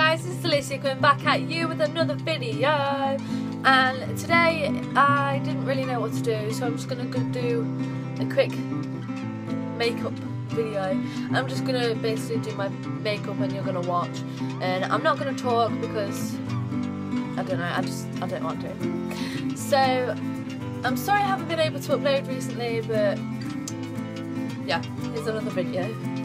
guys, it's Alicia coming back at you with another video, and today I didn't really know what to do, so I'm just going to do a quick makeup video. I'm just going to basically do my makeup and you're going to watch, and I'm not going to talk because I don't know, I don't want to. So I'm sorry I haven't been able to upload recently, but yeah, here's another video.